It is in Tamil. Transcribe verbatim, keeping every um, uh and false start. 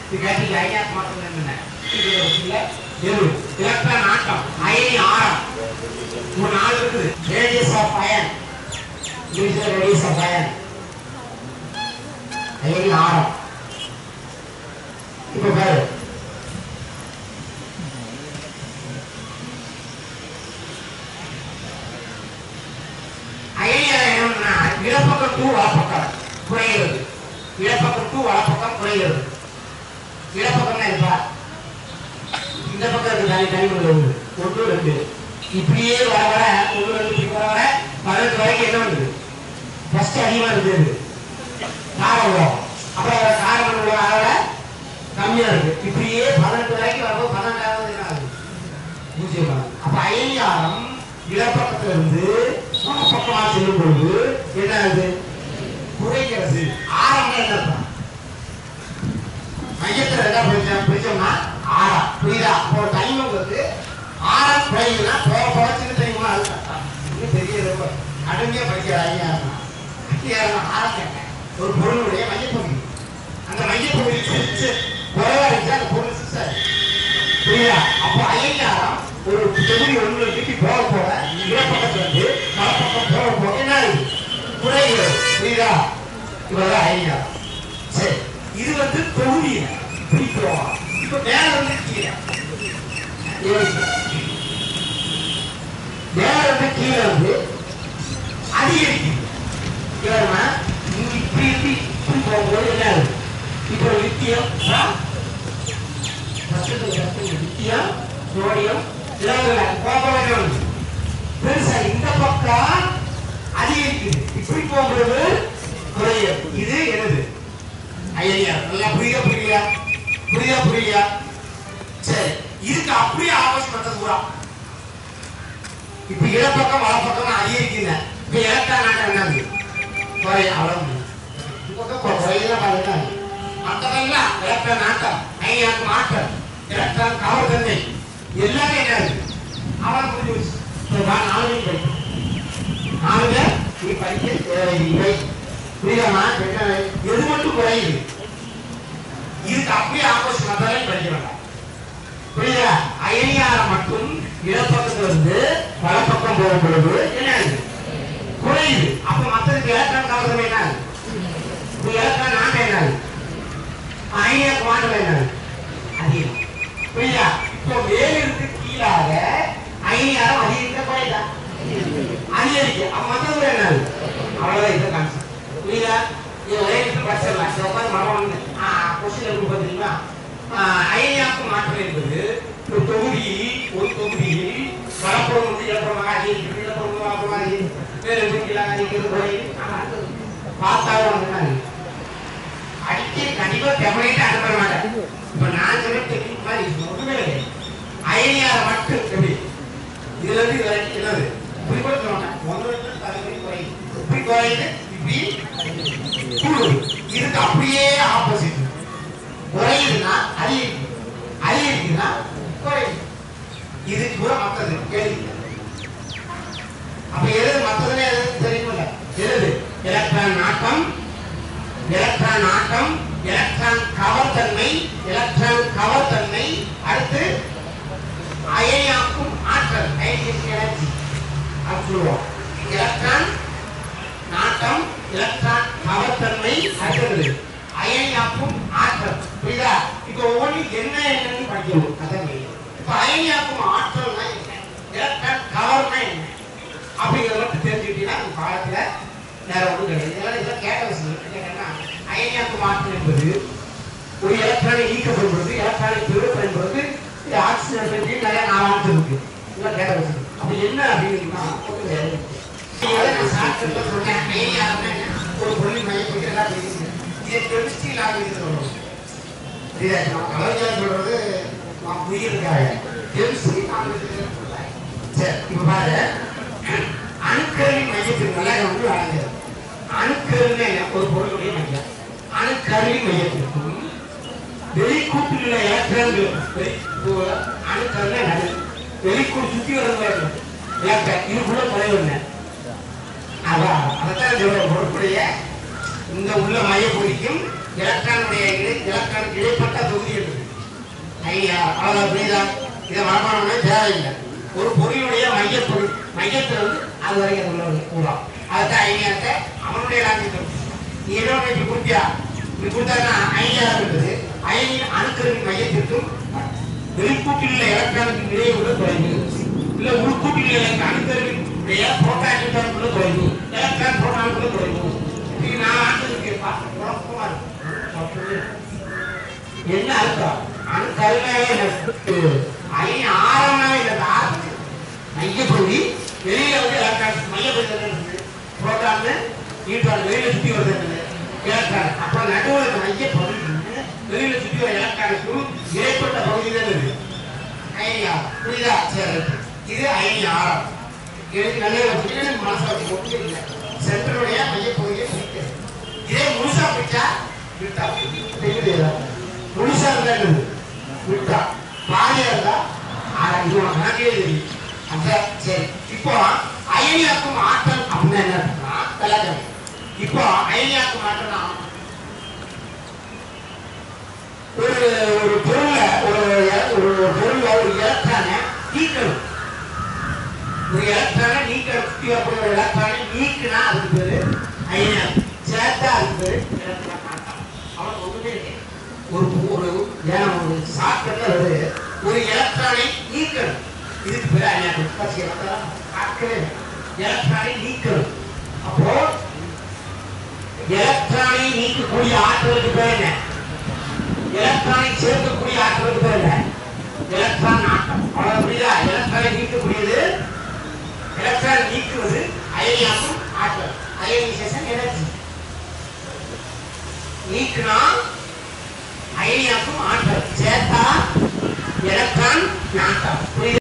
இது கேட்டீங்க ஐயா மாற்றம் என்ன இல்ல எது எலக்ட்ரான் ஆட்டம் அயனி ஆரம் ஒரு நாலு இருக்குது ரேடியஸ் ஆஃப் அயன் இங்கிலீஷ்ல ரேடியஸ் ஆஃப் அயன் அயனி ஆரம் இப்ப பாரு அயனி ஆரம்னா இடப்பக்கம் டூ வலப்பக்கம் குறைகிறது இடப்பக்கம் டூ வலப்பக்கம் குறைகிறது இடப்பக்கம்னா இருப்பா இந்த பக்கம் இருக்கு தனி தனி ஒன்று ஒன்று ரெண்டு இப்படியே வர வர ஒன்று ரெண்டு இப்படி வர வர பதினெட்டு வரைக்கும் என்ன பண்ணுது ஃபர்ஸ்ட் அதிகமா இருந்தது காரம் அப்புறம் காரம் அளவோட கம்மியா இருக்கு இப்படியே பதினெட்டு வரைக்கும் வரும்போது பன்னெண்டாவது என்ன ஆகுது பூஜ்ஜியம் ஆகுது. அப்ப அயனி ஆரம் இடப்பக்கத்துல இருந்து பக்கமா செல்லும் பொழுது என்ன ஆகுது குறைகிறது. ஆரம் என்ன மையத்துல என்ன பிடிச்சோம் பிடிச்சோம்னா ஆரம் புரியுதா? அப்போ டைம் வந்து ஆரம் குறையுதுன்னா போக போக சின்ன டைமா இன்னும் பெரிய ரொம்ப கடுமையா படிக்கிற ஐயா ஆரம் கேட்டேன் ஒரு பொருளுடைய மையப்பகுதி அந்த மையப்பகுதி குறைவா இருந்துச்சு அந்த பொருள் சிஸ்டர் புரியுதா? அப்போ அயனி ஆரம் ஒரு தொகுதி ஒன்று வீட்டு போக போக இடப்பக்கத்துல இருந்து மரப்பக்கம் போக போக என்ன ஆகுது குறைகிறது. புரியுதா? இவ்வளவுதான் அயனி ஆரம். சரி இது வந்து தொகுதி பிடிக்கிறோம். இப்ப மேல வந்து கீழே மேல வந்து கீழே வந்து அதிகரிக்குது. இப்படி இப்படி இப்படி போகும்போது என்ன ஆகுது இப்போ லித்தியம் லித்தியம் சோடியம் பெருசா இந்த பக்கம் அதிகரிக்குது. இப்படி போகும்போது குறையும். இது என்னது ஐயா நல்லா புரியுதா புரியலையா புரியுதா புரியலையா? சரி இதுக்கு அப்படியே ஆப்போசிட் பண்றது பூரா இப்ப இடப்பக்கம் வலப்பக்கம் அதிகரிக்குங்க. இப்ப எலக்ட்ரான் ஆட்டம் என்னது குறைய அவ்வளவு குறையெல்லாம் மற்றதெல்லாம் எலக்ட்ரான் ஆட்டம் அயனியாக்கும் ஆட்டம் எலக்ட்ரான் கவர் தன்மை எல்லாமே என்னது அவன் புரிஞ்சு வச்சு நாலு படிக்கும் நாலுல நீ படிக்க தேவையில்லை. புரியுதாமா? எது மட்டும் குறையுது இதுக்கு அப்படியே ஆப்போசிட் மத்தாலையும் படிக்க வேண்டாம். புரியுதா? அயனி ஆரம் மட்டும் இடப்பக்கத்துல இருந்து வலப்பக்கம் போகும் பொழுது என்ன குறையுது. அப்ப மத்ததுக்கு எலக்ட்ரான் கவர்தல் என்ன எலக்ட்ரான் ஆட்டம் என்ன அயனியாக்கு மாற்றம் என்ன அதிகம். புரியுதா? இப்போ மேலிருந்து கீழாக அயனி ஆரம் அதிகரிக்க குறையுதா அதிகரிக்க அப்ப மத்தது என்ன அவ்வளவுதான் இந்த கான்செப்ட். புரியுதா? இது ஒரே நிமிஷம் படிச்சிடலாம். உட்காந்து மரம் கொஸ்டின் எப்படி பார்த்தீங்கன்னா அயனியாக்கும் மாற்றம் என்பது ஒரு தொகுதி ஒரு தொகுதியில் வலப்புறம் வந்து இடப்புறமாக அதிகரிக்கிறது இடப்புறம் வலப்புறமாக அதிகரிக்கிறது வேறு கீழாக அதிகரிக்கிறது குறையுது. பார்த்தாலும் அடிக்க கண்டிப்பா டெம்பரேட் அனுப்ப மாட்டேன். இப்ப நான் சொன்ன டெக்னிக் மாதிரி ஒன்றுமே இல்லை. அயனியாரை மட்டும் எப்படி இதுல இருந்து இது வரைக்கும் என்னது இப்படி கூட சொல்லுவாங்க ஒன்று குறையுது இப்படி குறையுது இப்படி இதுக்கு அப்படியே ஆப்போசிட் குறையுதுன்னா அதிகரிக்குது அதிகரிக்குதுன்னா குறையுது. இது கூட மற்றது கேள்வி. அப்ப எது மற்றதுல எது தெரியுமில்ல எது எலக்ட்ரான் ஆட்டம் எலக்ட்ரான் ஆட்டம் எலக்ட்ரான் கவர் தன்மை எலக்ட்ரான் கவர் தன்மை அடுத்து அயனியாக்கும் ஆற்றல் அயனியேஷன் எனர்ஜி அப்படி சொல்லுவோம். எலக்ட்ரான் நாட்டம் எலக்ட்ரான் கவர் தன்மை அடுத்தது அயனியாக்கும் ஆற்றல். புரியுதா? இப்ப ஒவ்வொன்று என்ன என்னன்னு படிக்கணும். அதான் இப்ப அயனியாக்கும் ஆற்றல்னா என்ன எலக்ட்ரான் கவர்னா என்ன அப்படிங்கிறத மட்டும் தெரிஞ்சுக்கிட்டீங்கன்னா அந்த காலத்துல வேற ஒன்றும் கிடையாது. இதெல்லாம் இதெல்லாம் கேட்ட விஷயம் கேட்டீங்கன்னா அயனியாக்கும் ஆற்றல் என்பது ஒரு எலக்ட்ரானை ஈர்க்கப்படும் பொழுது எலக்ட்ரானை பெருப்படும் பொழுது இது ஆக்சிஜன் பற்றி நிறைய நாளாச்சு இருக்கு. இதெல்லாம் கேட்ட விஷயம். அப்படி என்ன அப்படின்னா ஒரு பொருளின் மையப்பட்டு எல்லாம் தெரியுது. இதை கெமிஸ்ட்ரி லாங்குவேஜ் சொல்லணும். கலைஞர் சொல்றது நான் புரியுறதுக்காக கெமிஸ்ட்ரி லாங்குவேஜ் சொல்றேன். சரி இப்ப பாரு அணுக்கருவின் மையத்தின் நல்லா வந்து வழங்குது. அணுக்கருன்னு ஒரு பொருளுடைய மையம் அணுக்கருவின் மையத்திற்கும் வெளிக்கூட்டில் உள்ள எலக்ட்ரான்கள் அணுக்கருன்னு நடு வெளிக்கூட்டு சுத்தி வருது எலக்ட்ரான் இதுக்குள்ள குறைவு அதான் அதைத்தான் சொல்ற பொருட்களுடைய இந்த உள்ள மையப்பகுதிக்கும் எலக்ட்ரானுடைய எலக்ட்ரான் இடைப்பட்ட தொகுதி இருக்குது. ஐயா அவ்வளவு புரியுதா? இதை மரபானே தேவையில்லை. ஒரு பொருளுடைய மையப்பொருள் மையத்தில் வந்து அது வரைக்கும் உள்ளது கூடா அதுதான் ஐடியாத்தை அவனுடைய லாஜிக். நீ என்ன இப்படி கொடுத்தியா? இப்படி கொடுத்தாங்கன்னா ஐடியா இருக்குது. அயனியின் அணுக்கருவின் மையத்திற்கும் வெளிக்கூட்டில் உள்ள எலக்ட்ரானுக்கு இடையே உள்ள தொலைவு இல்ல உள்கூட்டில் உள்ள அணுக்கருவினுடைய புரோட்டான் உள்ள தொலைவு எலக்ட்ரான் புரோட்டான் உள்ள தொலைவு. இது நான் ஆண்டதுக்கு குழப்பமா இருக்கு. என்ன அர்த்தம்? அணுக்கருவே அயனி ஆரம்பமே இல்லை. மையப்பகுதி வெளியில வந்து எலக்ட்ரான் மையப்பகுதி புரோட்டான் நியூட்ரான் வெளியில சுத்தி வருது எலக்ட்ரான். அப்ப நடுவில் மையப்பகுதி வெளியில சுத்தி வர எலக்ட்ரானுக்கும் இடைப்பட்ட பகுதி தான் இருக்கு அயனி ஆரம். புரியுதா? சரி, இது அயனி ஆரம். எனக்கு நல்ல மனசாட்சி ஒன்று இல்லை. சென்டருடைய மையப்பகுதியை பிடிக்கிறது. இதே முழுசா பிடிச்சா விட்டா தெரியுது. முழுசா இருந்தா விட்டா பாதியா இருந்தா ஆரம். இது உனக்கு கணக்கே தெரியும். அந்த சரி, இப்போ அயனியாக்கும் ஆற்றல் அப்படின்னா என்ன கலாச்சாரம். இப்போ அயனியாக்கும் ஆற்றல் ஒரு ஒரு பொருளை ஒரு ஒரு பொருளை ஒரு எலக்ட்ரானை நீக்கணும். ஒரு எலக்ட்ரானை நீக்கணும். ஒரு எலக்ட்ரானை நீக்கினா அதுக்கு பேரு அயனியாக்கும். சேர்த்தா அதுக்கு பேரு எலக்ட்ரான் ஆற்றல். அவனுக்கு ஒண்ணுமே இல்லை. ஒரு ஒரு ஒரு சாக்கெட்ல ஒரு ஒரு எலக்ட்ரானை நீக்கணும். இதுக்கு பேர் அயனியாக்கும். எலக்ட்ரானை நீக்கணும். அப்போ எலக்ட்ரானை நீக்கக்கூடிய ஆற்றலுக்கு பேர் என்ன? எலக்ட்ரானை சேர்க்கக்கூடிய ஆற்றலுக்கு பேர் என்ன? எலக்ட்ரான் ஆட்டம். அவ்வளவு புரியுதா? எலக்ட்ரானை நீக்கக்கூடியது எலக்ட்ரான் நீக்குவது அயனியாக்கும் ஆற்றல். Ionisation energy. நீக்கினா அயனியாக்கும் ஆற்றல், சேர்த்தா எலக்ட்ரான் நாட்டம். புரியுதா?